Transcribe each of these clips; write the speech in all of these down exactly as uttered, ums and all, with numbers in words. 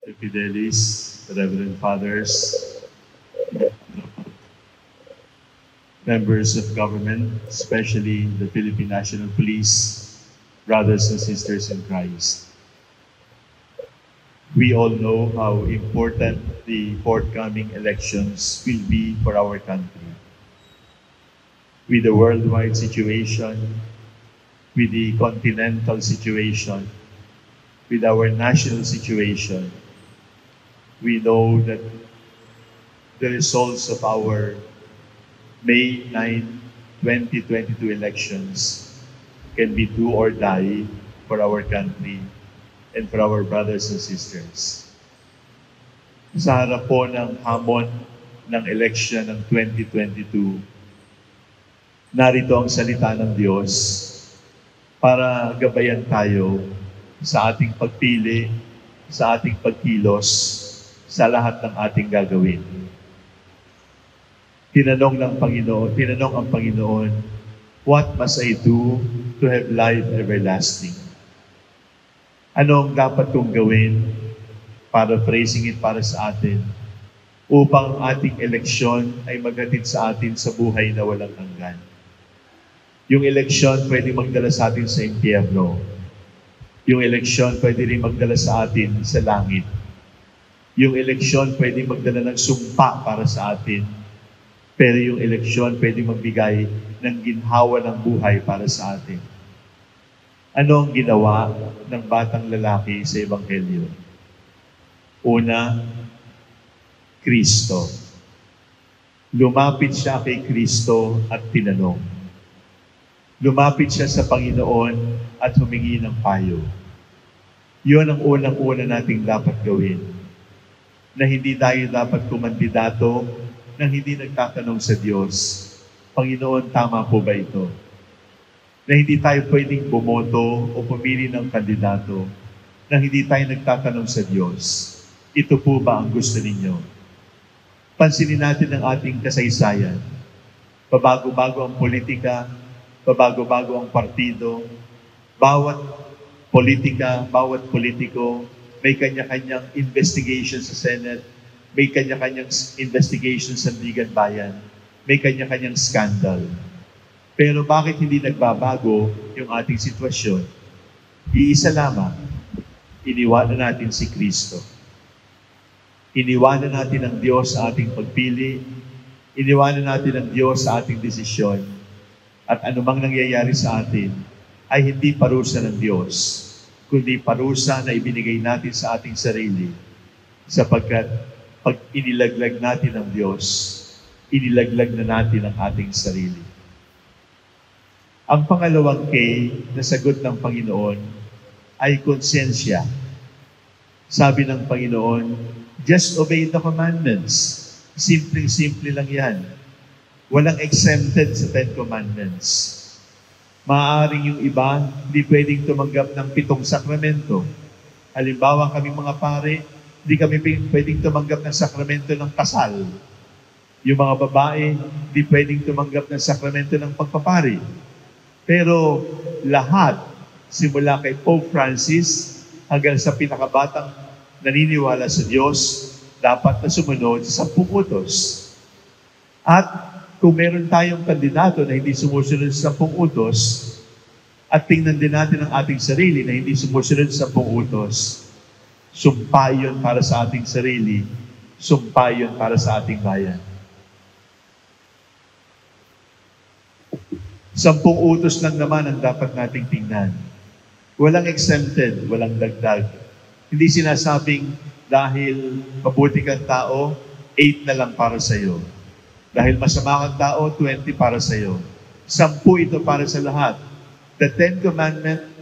Fidelis, Reverend Fathers, members of government, especially the Philippine National Police, brothers and sisters in Christ. We all know how important the forthcoming elections will be for our country. With the worldwide situation, with the continental situation, with our national situation, we know that the results of our May ninth, twenty twenty-two elections can be do or die for our country and for our brothers and sisters. Sa harap po ng hamon ng election ng twenty twenty-two, narito ang salita ng Diyos para gabayan tayo sa ating pagpili, sa ating pagkilos, sa lahat ng ating gagawin. Tinanong ng Panginoon, tinanong ang Panginoon, what must I do to have life everlasting? Ano ang dapat kong gawin, paraphrasing it para sa atin, upang ang ating eleksyon ay maghatid sa atin sa buhay na walang hanggan? Yung eleksyon pwede magdala sa atin sa impyerno. Yung eleksyon pwede rin magdala sa atin sa langit. Yung eleksyon pwede magdala ng sumpa para sa atin. Pero yung eleksyon pwede magbigay ng ginhawa ng buhay para sa atin. Ano ang ginawa ng batang lalaki sa Ebanghelyo? Una, Kristo. Lumapit siya kay Kristo at tinanong. Lumapit siya sa Panginoon at humingi ng payo. Yun ang unang-una nating dapat gawin. Na hindi tayo dapat kumandidato nang hindi nagtatanong sa Diyos, Panginoon, tama po ba ito? Na hindi tayo pwedeng bumoto o pumili ng kandidato na hindi tayo nagtatanong sa Diyos, ito po ba ang gusto ninyo? Pansinin natin ang ating kasaysayan. Pabago-bago ang politika, pabago-bago ang partido, bawat politika, bawat politiko, may kanya-kanyang investigation sa Senate, may kanya-kanyang investigation sa Sandigan Bayan, may kanya-kanyang scandal. Pero bakit hindi nagbabago yung ating sitwasyon? Iisa lamang, iniwanan natin si Kristo. Iniwanan natin ang Diyos sa ating pagpili, iniwanan natin ang Diyos sa ating desisyon, at anumang nangyayari sa atin ay hindi parusa ng Diyos, kundi parusa na ibinigay natin sa ating sarili, sapagkat pag inilaglag natin ang Diyos, inilaglag na natin ang ating sarili. Ang pangalawang K na sagot ng Panginoon ay konsensya. Sabi ng Panginoon, just obey the commandments. Simpleng-simple lang yan. Walang exempted sa Ten Commandments. Maaaring yung iba, hindi pwedeng tumanggap ng pitong sakramento. Halimbawa, kami mga pare, hindi kami pwedeng tumanggap ng sakramento ng kasal. Yung mga babae, hindi pwedeng tumanggap ng sakramento ng pagpapari. Pero lahat, simula kay Pope Francis hanggang sa pinakabatang naniniwala sa Diyos, dapat na sumunod sa sampung utos. At kung meron tayong kandidato na hindi sumusunod sa sampung utos, at tingnan din natin ang ating sarili na hindi sumusunod sa sampung utos, sumpa yun para sa ating sarili, sumpa yun para sa ating bayan. Sampung utos lang naman ang dapat nating tingnan. Walang exempted, walang dagdag. Hindi sinasabing dahil mabuti kang tao, eight na lang para sa iyo. Dahil masama kang tao, twenty para sa iyo. Sampu ito para sa lahat. The Ten Commandments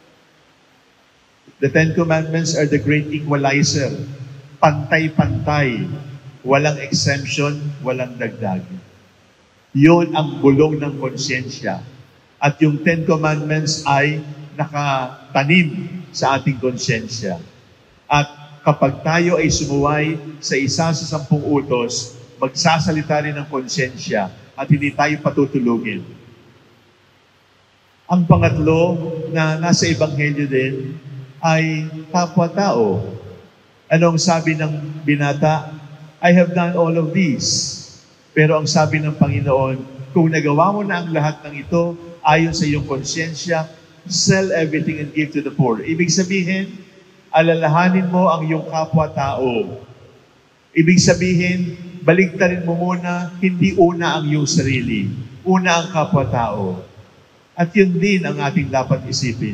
The Ten Commandments are the great equalizer. Pantay-pantay. Walang exemption, walang dagdag. Yun ang bulong ng konsyensya. At yung Ten Commandments ay nakatanim sa ating konsyensya. At kapag tayo ay sumuway sa isa sa sampung utos, magsasalita rin ng konsyensya at hindi tayo patutulugin. Ang pangatlo na nasa Ebanghelyo din ay kapwa-tao. Anong sabi ng binata? I have done all of these. Pero ang sabi ng Panginoon, kung nagawa mo na ang lahat ng ito, ayon sa iyong konsyensya, sell everything and give to the poor. Ibig sabihin, alalahanin mo ang iyong kapwa-tao. Ibig sabihin, baligtarin mo muna, hindi una ang iyong sarili. Una ang kapwa-tao. At yun din ang ating dapat isipin.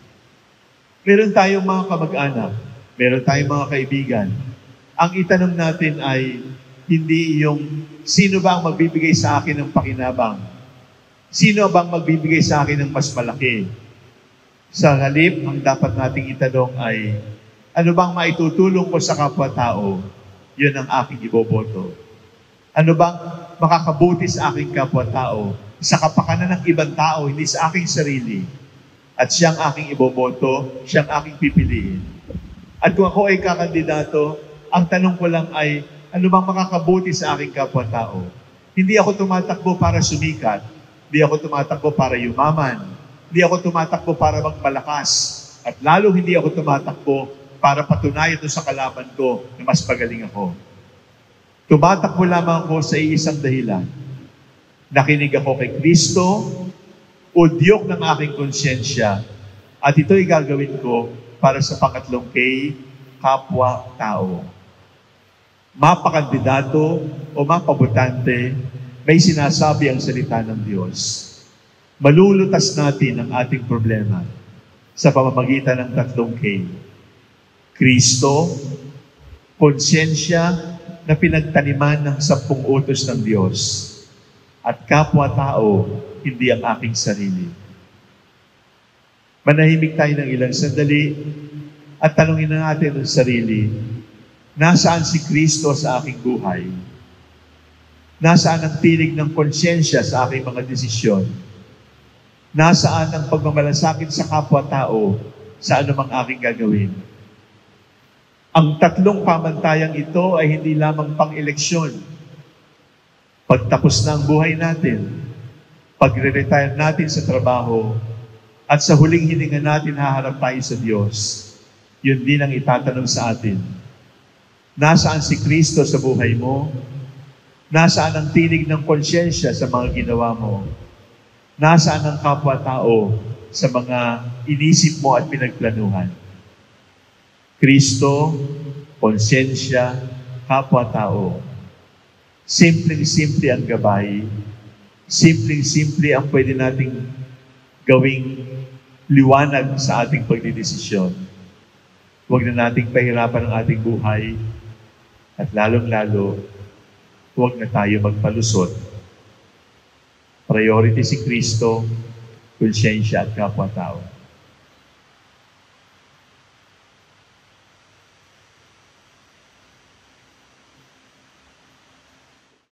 Meron tayong mga kamag-anak, meron tayong mga kaibigan. Ang itanong natin ay, hindi yung, sino ba ang magbibigay sa akin ng pakinabang? Sino bang magbibigay sa akin ng mas malaki? Sa halip, ang dapat nating itanong ay, ano bang maitutulong ko sa kapwa-tao? Yun ang aking iboboto. Ano bang makakabuti sa aking kapwa-tao? Sa kapakanan ng ibang tao, hindi sa aking sarili. At siyang aking iboboto, siyang aking pipiliin. At kung ako ay kakandidato, ang tanong ko lang ay, ano bang makakabuti sa aking kapwa-tao? Hindi ako tumatakbo para sumikat. Hindi ako tumatakbo para yumaman. Hindi ako tumatakbo para magpalakas. At lalo hindi ako tumatakbo para patunayan ito sa kalaban ko na mas pagaling ako. Tumatakbo lamang ako sa iisang dahilan. Nakinig ako kay Kristo, udyok ng aking konsyensya, at ito'y gagawin ko para sa pangatlong kay kapwa-tao. Mapakandidato o mapabutante, may sinasabi ang salita ng Diyos. Malulutas natin ang ating problema sa pamamagitan ng tatlong K. Kristo, konsyensya na pinagtaniman ng sampung utos ng Diyos, at kapwa-tao, hindi ang aking sarili. Manahimik tayo ng ilang sandali at tanungin na natin ang sarili, nasaan si Kristo sa aking buhay? Nasaan ang tinig ng konsyensya sa aking mga desisyon? Nasaan ang pagmamalasakit sa kapwa-tao sa anumang aking gagawin? Ang tatlong pamantayang ito ay hindi lamang pang-eleksyon. Pagtapos na ang buhay natin, pagre-retire natin sa trabaho, at sa huling hininga natin haharap tayo sa Diyos, yun din ang itatanong sa atin. Nasaan si Kristo sa buhay mo? Nasaan ang tinig ng konsyensya sa mga ginawa mo? Nasaan ang kapwa-tao sa mga inisip mo at pinagplanuhan? Kristo, konsyensya, kapwa-tao. Simpleng-simple ang gabay. Simpleng-simple ang pwede nating gawing liwanag sa ating pagdidesisyon. Huwag na nating pahirapan ang ating buhay at lalong-lalo, huwag na tayo magpalusot. Priority si Kristo, konsyensya at kapwa-tao.